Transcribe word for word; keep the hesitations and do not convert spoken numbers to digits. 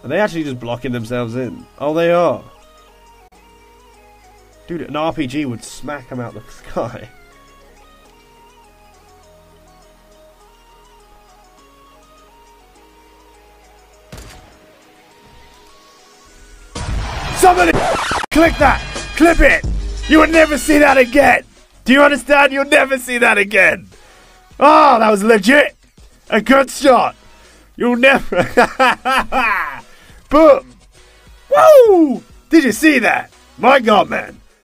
Are they actually just blocking themselves in? Oh, they are. Dude, an R P G would smack them out the sky. Somebody click that! Clip it! You would never see that again! Do you understand? You'll never see that again! Oh, that was legit! A good shot! You'll never... Boom! Woo! Did you see that? My God, man!